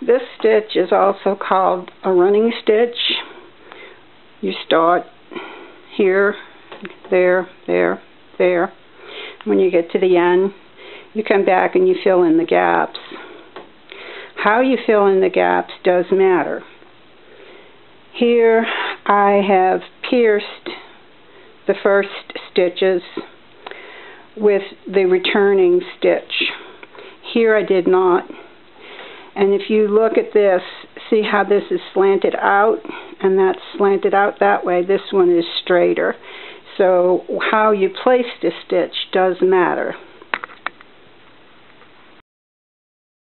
This stitch is also called a running stitch. You start here, there, there, there. When you get to the end, you come back and you fill in the gaps. How you fill in the gaps does matter. Here I have pierced the first stitches with the returning stitch. Here I did not. And if you look at this, see how this is slanted out, and that's slanted out that way. This one is straighter. So how you place the stitch does matter.